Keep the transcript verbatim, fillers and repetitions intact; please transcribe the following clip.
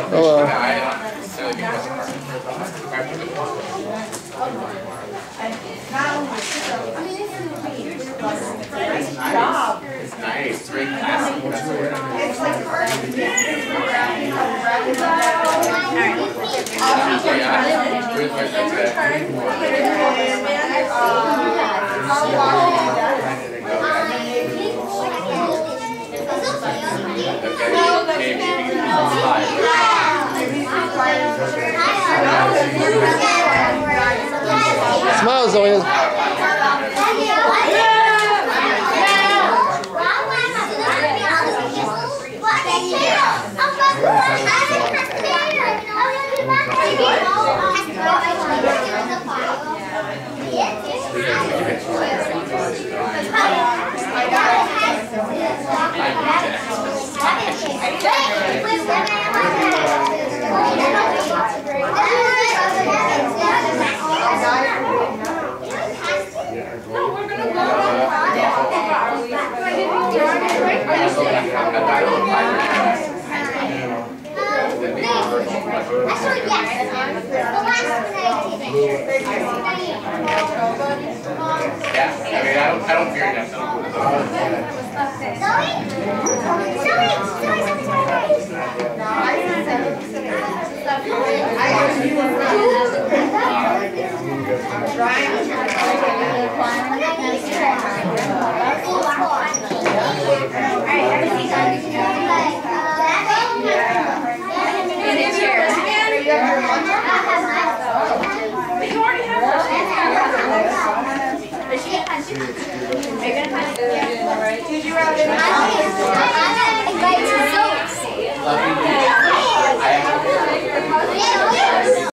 Hello. It's nice. It's very classy. It's like Smile, Zoe. Actually, yes. The last one I did. Yeah, I mean, I don't, I don't fear death. Zoe? Zoe? Did you have